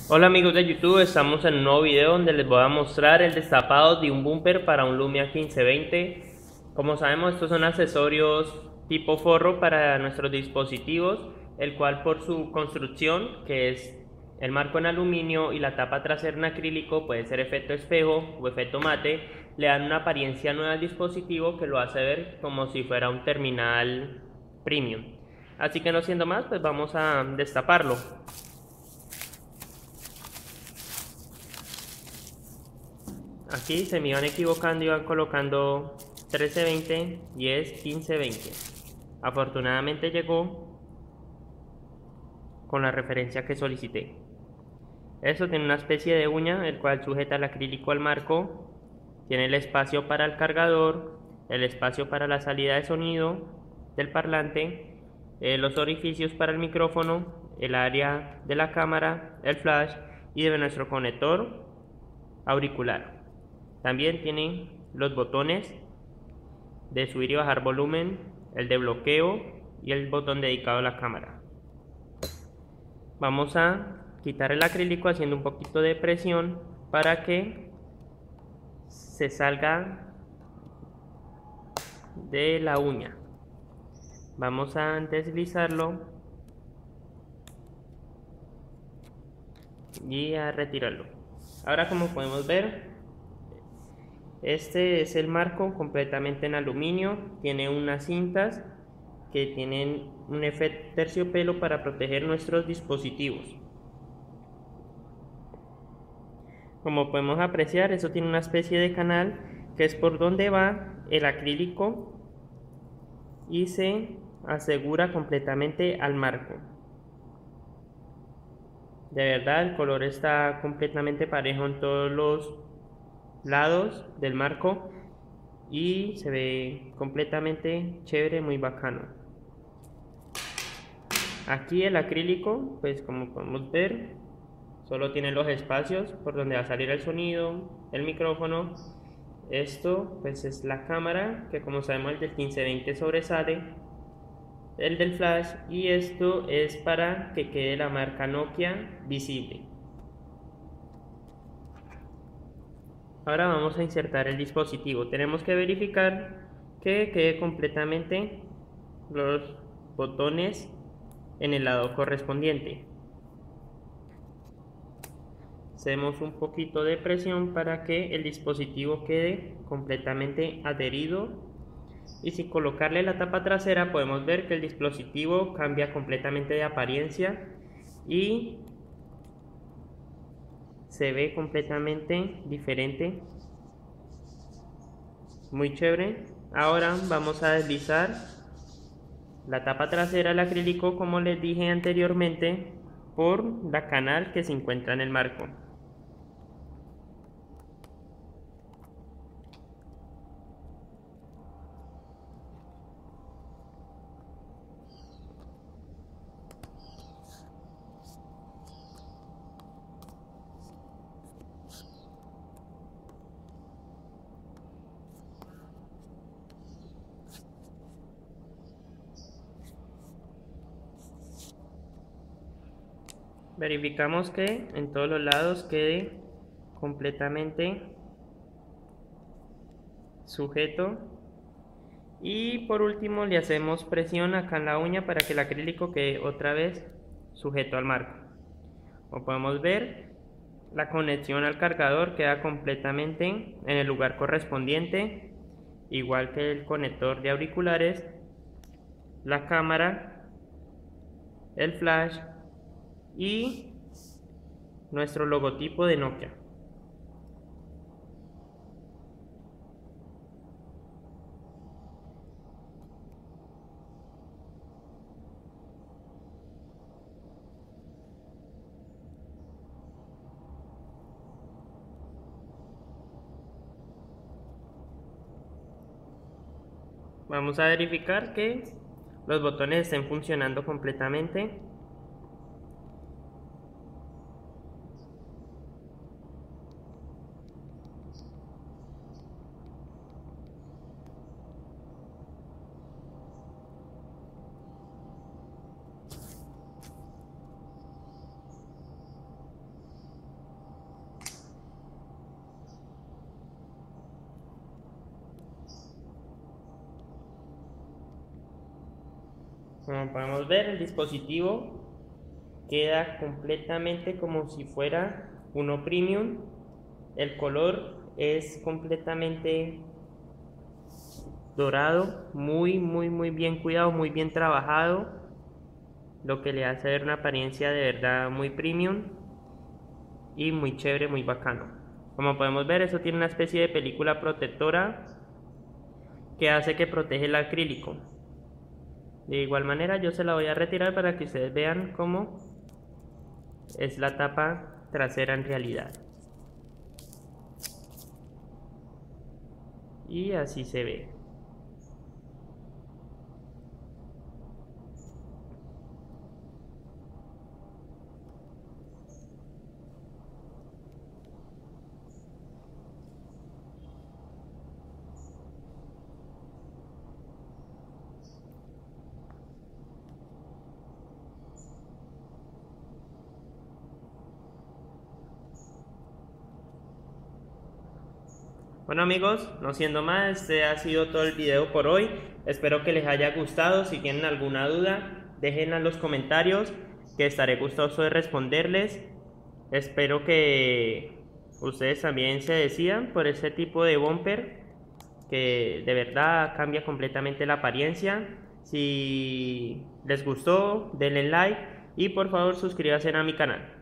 Hola amigos de YouTube, estamos en un nuevo video donde les voy a mostrar el destapado de un bumper para un Lumia 1520. Como sabemos, estos son accesorios tipo forro para nuestros dispositivos, el cual por su construcción, que es el marco en aluminio y la tapa trasera en acrílico, puede ser efecto espejo o efecto mate, le dan una apariencia nueva al dispositivo que lo hace ver como si fuera un terminal premium. Así que no siendo más, pues vamos a destaparlo. Aquí se me iban equivocando, iban colocando 1320 y es 1520. Afortunadamente llegó con la referencia que solicité. Esto tiene una especie de uña, el cual sujeta el acrílico al marco. Tiene el espacio para el cargador, el espacio para la salida de sonido del parlante, los orificios para el micrófono, el área de la cámara, el flash y de nuestro conector auricular. También tiene los botones de subir y bajar volumen, el de bloqueo y el botón dedicado a la cámara. Vamos a quitar el acrílico haciendo un poquito de presión para que se salga de la uña. Vamos a deslizarlo y a retirarlo. Ahora, como podemos ver, este es el marco completamente en aluminio, tiene unas cintas que tienen un efecto terciopelo para proteger nuestros dispositivos. Como podemos apreciar, eso tiene una especie de canal que es por donde va el acrílico y se asegura completamente al marco. De verdad, el color está completamente parejo en todos los lados del marco y se ve completamente chévere, muy bacano. Aquí el acrílico, pues como podemos ver, solo tiene los espacios por donde va a salir el sonido, el micrófono. Esto pues es la cámara, que como sabemos el del 1520 sobresale, el del flash, y esto es para que quede la marca Nokia visible. Ahora vamos a insertar el dispositivo. Tenemos que verificar que quede completamente los botones en el lado correspondiente. Hacemos un poquito de presión para que el dispositivo quede completamente adherido, y sin colocarle la tapa trasera podemos ver que el dispositivo cambia completamente de apariencia y se ve completamente diferente, muy chévere. Ahora vamos a deslizar la tapa trasera del acrílico, como les dije anteriormente, por la canal que se encuentra en el marco. Verificamos que en todos los lados quede completamente sujeto, y por último le hacemos presión acá en la uña para que el acrílico quede otra vez sujeto al marco. Como podemos ver, la conexión al cargador queda completamente en el lugar correspondiente, igual que el conector de auriculares, la cámara, el flash y nuestro logotipo de Nokia. Vamos a verificar que los botones estén funcionando completamente. Como podemos ver, el dispositivo queda completamente como si fuera uno premium. El color es completamente dorado, muy bien cuidado, muy bien trabajado, lo que le hace ver una apariencia de verdad muy premium y muy chévere, muy bacano. Como podemos ver, eso tiene una especie de película protectora que hace que protege el acrílico. De igual manera, yo se la voy a retirar para que ustedes vean cómo es la tapa trasera en realidad. Y así se ve. Bueno amigos, no siendo más, este ha sido todo el video por hoy. Espero que les haya gustado. Si tienen alguna duda, déjenla en los comentarios, que estaré gustoso de responderles. Espero que ustedes también se decidan por este tipo de bumper, que de verdad cambia completamente la apariencia. Si les gustó, denle like y por favor suscríbanse a mi canal.